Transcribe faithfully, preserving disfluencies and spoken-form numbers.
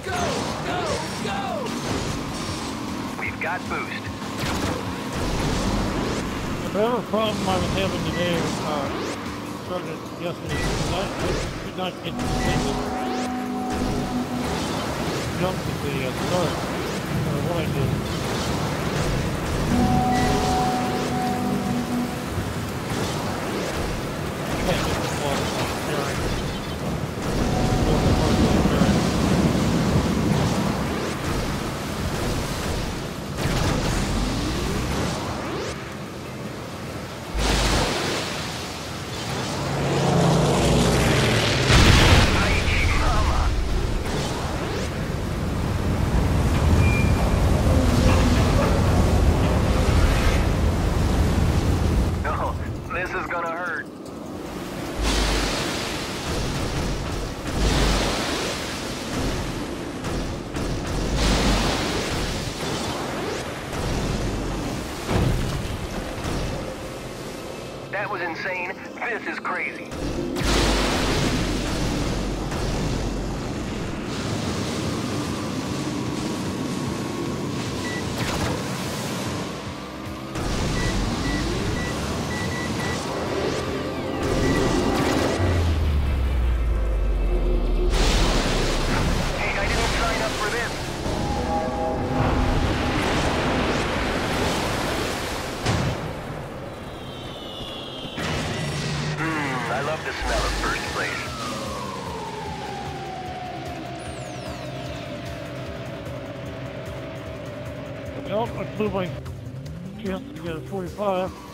Go! Go! Go! We've got boost. Whatever problem I was having today, uh, started yesterday, I, I could not get the thing jump at the uh, start, or what I did. Can't get the water on the carrying. This is gonna hurt. That was insane. This is crazy. I love the smell of first place. Well, I blew my chance to get a forty-five.